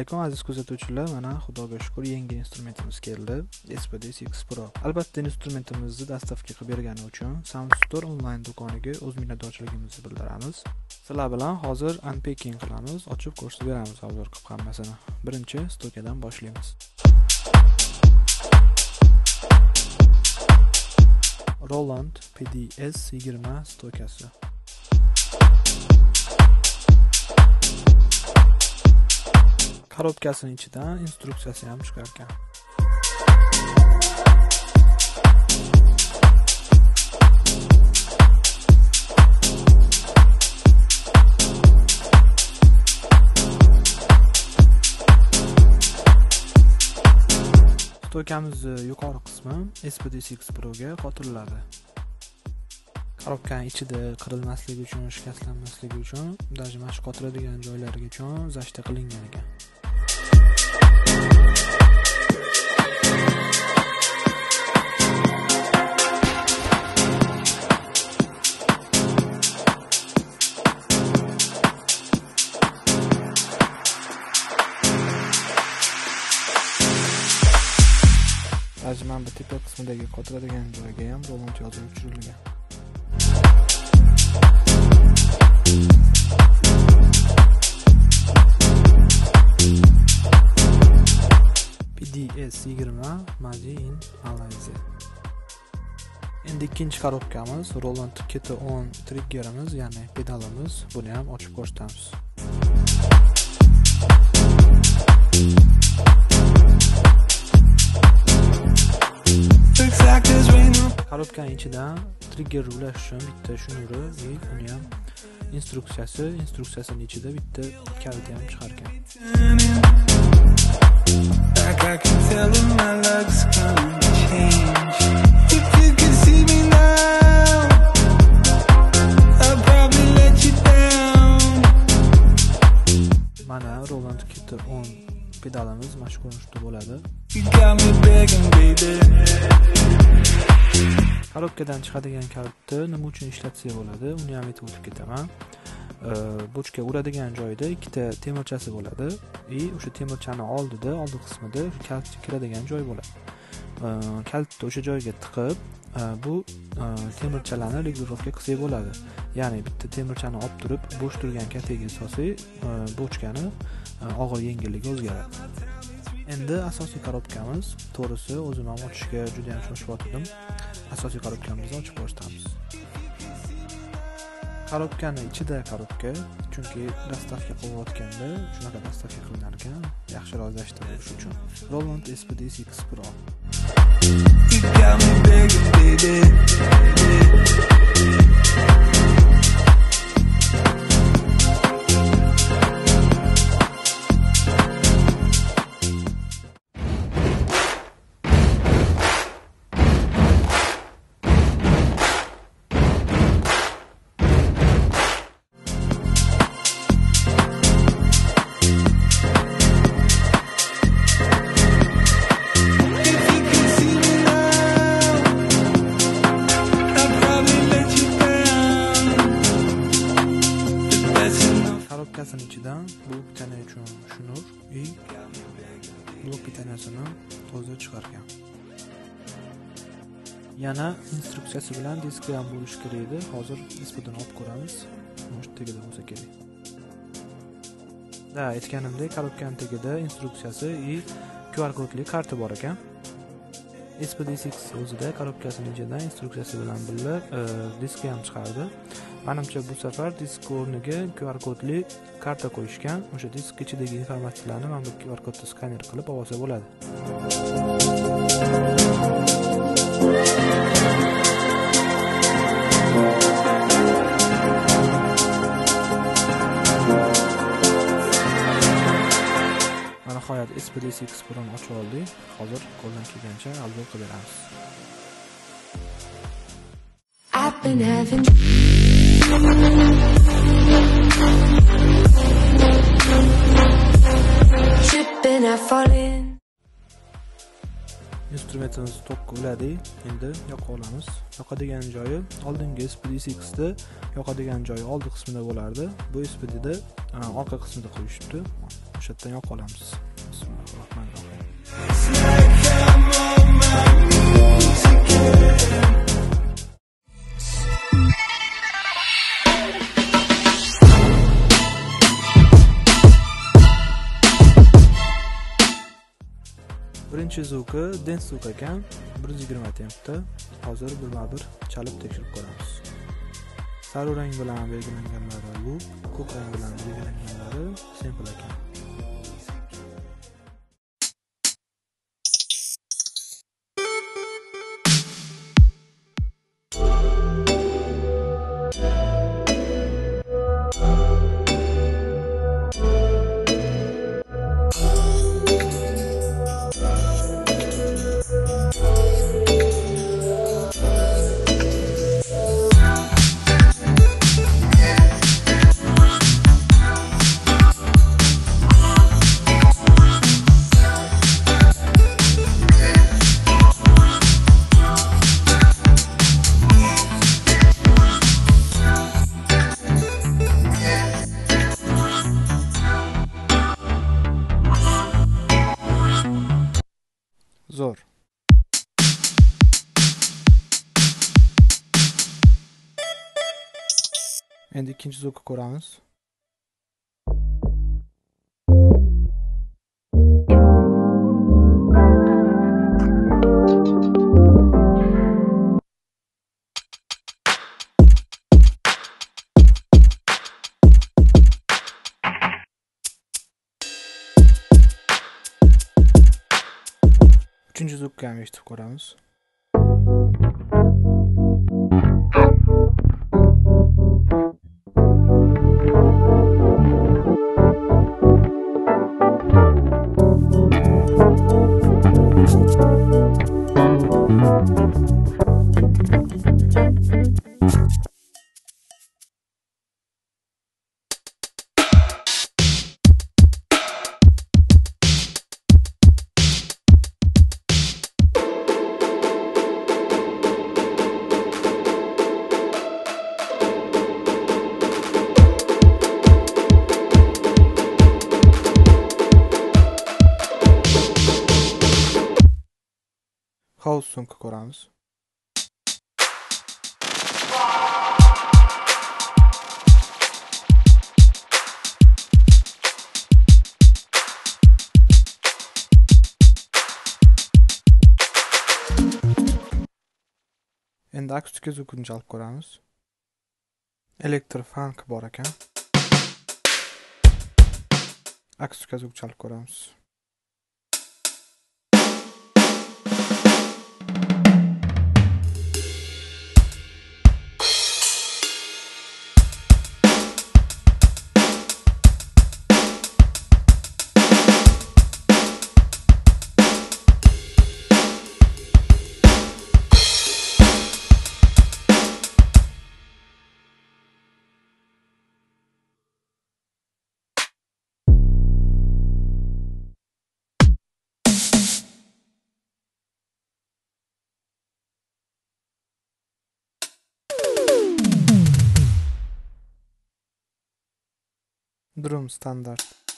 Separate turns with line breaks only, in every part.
alaykum aziz kuzatuvchilar, mana xudoga shukr yangi instrumentimiz keldi, SPD6 Pro. Albatta instrumentimizni dastavka qilib bergani uchun SoundStore onlayn do'koniga o'z minnatdorchiligimizni bildiramiz. Sizlar bilan hozir unpacking qilamiz, ochib ko'rsatib beramiz obzor qilib hammasini. Birinchi stokadan boshlaymiz. Roland PDS-20 stokasi. Korobkasining ichidan instruksiyasi ham chiqar ekan. Stokamiz yuqori qismi SPD6 Pro ga qotiriladi. Korobkaning ichida qirilmasligi uchun, shikastlanmasligi uchun, даже mana shu qotiladigan joylarigacha zashta qilingan ekan. Mana bu tepa qismidagi qotiladigan joyga ham Roland yozuvi tushirilgan. PDS-20 Made in Malaysia. Endi ikkinchi korobkamiz Roland KT10 triggerimiz, ya'ni pedalimiz. Buni ham ochib ko'rsatamiz. Korobkaning ichidan trigger ulash uchun bitta shnuri va uni ham instruksiyasining ichida bitta kaliti ham chiqar ekan. Mana Roland KT10 pedalimiz mana shu ko'rinishda bo'ladi. Korobkadan chiqadigan kalitni nima uchun ishlatsa bo'ladi, uni ham aytib o'tib ketaman. Bochka uradigan joyda ikkita temirchasi bo'ladi va o'sha temirchani oldi qismida kalit kiradigan joy bo'ladi. Kalitni o'sha joyga tiqib, bu temirchalarni regulirovka qilsak bo'ladi. Ya'ni bitta temirchani olib turib, bo'sh turgan kafega solsak, bochkani og'ir yengilligi o'zgaradi. Endi asosiy korobkamiz, to'g'risi o'zim ham ochishga juda ham shoshib asosiy korobkamizni ochib ko'rsatamiz. Korobkani ichida korobka, chunki dastavka qilayotganda shunaqa dastavka qilinar ekan, yaxshiroq zashta bo'lish uchun. Roland SPD6 Pro. Korobkasining ichidan blok tana uchun shnur va blok tanasini o'zi chiqargan. Yana instruksiyasi bilan diski ham bo'lishi kerak edi. Hozir diskdan olib ko'ramiz. Mana tagida bo'lsa kerak. Aytganimdek, korobkaning tagida instruksiyasi va QR kodli karta bor ekan. SPD6 o'zida korobkasining ichidan instruksiyasi bilan birga diski ham chiqardi. Menimcha bu safar disk o'rniga QR kodli karta qo'yishgan. O'sha disk ichidagi informatsiyalarni mana bu QR kodda skaner qilib olsa bo'ladi. Mana nihoyat SPD6 Pro'ni ochib oldik. Hozir qo'ldan kelgancha obzor qilib beramiz. I've been having tripping, I fall in. Instrumentimiz tokka uladik. Endi yoqa olamiz. Yoqadigan joyi oldingi SPD6da yoqadigan joyi oldi qismida bo'lardi. Bu SPDda orqa qismida qo'yishibdi. o'sha yerdan yoqib olamiz. Bismillahirrohmanirrohim. Birinchi zvuki dance zvuk ekan, 120 tempda. Hozir bir chalib tekshirib ko'ramiz. Sariq rang bilan belgilanganlari loop, ko'k rang bilan belgilanganlari sample ekan. Zo'r. Endi ikkinchi zvukni ko'ramiz. Uchinchi zvukni ham eshitib ko'ramiz. House zvukni ko'ramiz. Endi akustika zvukini chalib ko'ramiz. Elektr funk bor ekan. Akustika zvuk chalib ko'ramiz. Drum standart.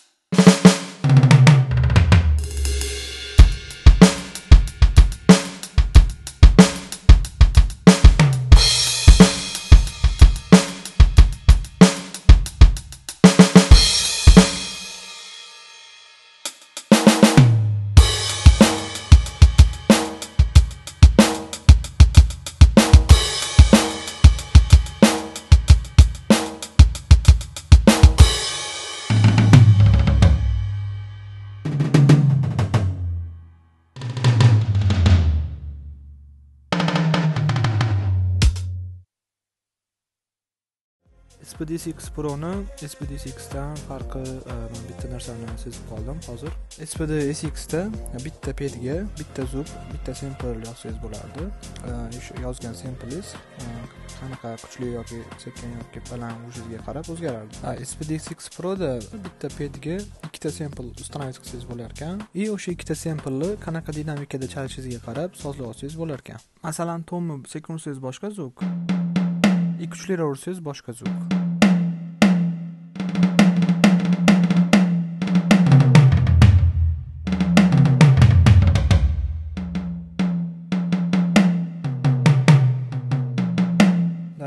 SPD6 Pro'ni SPD6 dan farqi men bitta narsani sezib qoldim hozir. SPD6 da bitta pedga bitta zvuk, bitta sample yozsangiz bo'lardi. O'sha yozgan samplingiz qanaqa kuchli yoki sekin yoki baland o'zingizga qarab o'zgaradi. SPD6 Pro'da bitta pedga ikkita sample ustanavit qilsangiz bo'lar ekan. O'sha ikkita samplni qanaqa dinamikada chalishingizga qarab sozlab olsangiz bo'lar ekan. Masalan, tomni sekin ursangiz boshqa zvuk, kuchliroq ursangiz boshqa zvuk.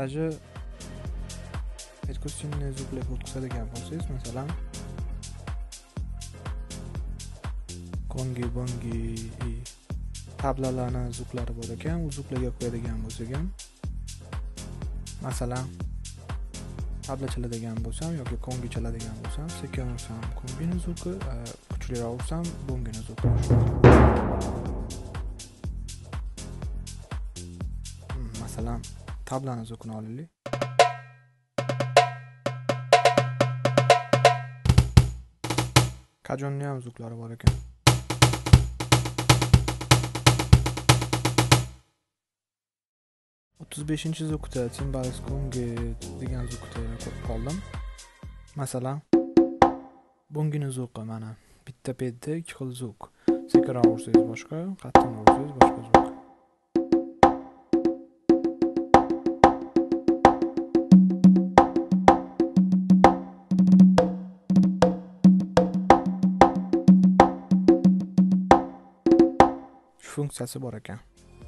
даже perkussionniy zvuklarga o'tkazadigan bo'lsangiz, masalan, kongi, bongi, tablalarning zvuklari bor ekan, u zvuklarga qo'yadigan bo'lsak ham, masalan, tabla chaladigan bo'lsam yoki kongi chaladigan bo'lsam, sekin ursam kongini zvuki, kuchliroq ursam bongini zvuki. Masalan, tablani zvukini olaylik. Kajonni ham zvuklari bor ekan. Beshinchi zvukda timbales kongi degan zvukda ko'rib qoldim. Masalan, bongini zvuki mana bitta pedda ikki xil zvuk. Sekinroq ursangiz boshqa, qattiqroq ursangiz boshqa zvuk. Shu funksiyasi bor ekan.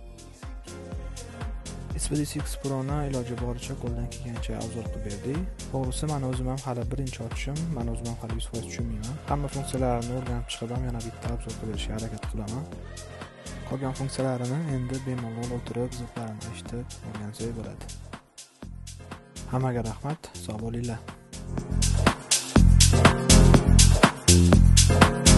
SPD6 Pro'ni iloji boricha qo'ldan kelgancha obzor qilib berdik. To'g'risi, men o'zim ham hali birinchi ochishim, men o'zim ham hali 100% tushunmayman. Hamma funksiyalarini o'rganib chiqib ham yana bitta obzor qilib berishga harakat qilaman. Qolgan funksiyalarini endi bemalol o'tirib, zvuklarni eshitib o'rgansangiz bo'ladi. Hammaga rahmat, sog' bo'linglar.